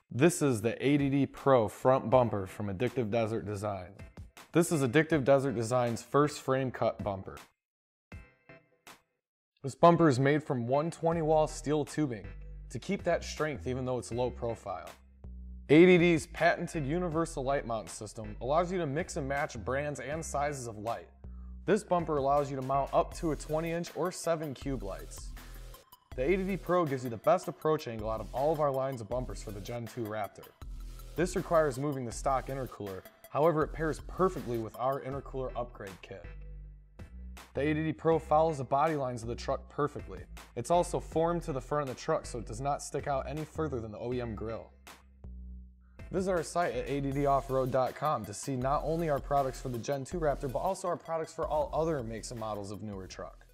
This is the ADD Pro front bumper from Addictive Desert Design. This is Addictive Desert Design's first frame cut bumper. This bumper is made from 120 wall steel tubing to keep that strength even though it's low profile. ADD's patented universal light mount system allows you to mix and match brands and sizes of light. This bumper allows you to mount up to a 20-inch or 7 cube lights. The ADD Pro gives you the best approach angle out of all of our lines of bumpers for the Gen 2 Raptor. This requires moving the stock intercooler, however it pairs perfectly with our intercooler upgrade kit. The ADD Pro follows the body lines of the truck perfectly. It's also formed to the front of the truck so it does not stick out any further than the OEM grille. Visit our site at addoffroad.com to see not only our products for the Gen 2 Raptor, but also our products for all other makes and models of newer truck.